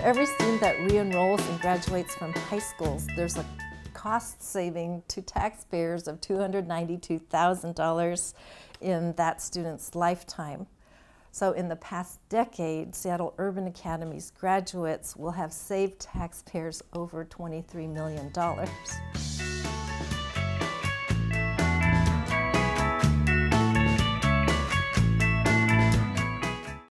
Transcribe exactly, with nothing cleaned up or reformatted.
every student that re-enrolls and graduates from high schools, there's a cost saving to taxpayers of two hundred ninety-two thousand dollars in that student's lifetime. So in the past decade, Seattle Urban Academy's graduates will have saved taxpayers over twenty-three million dollars.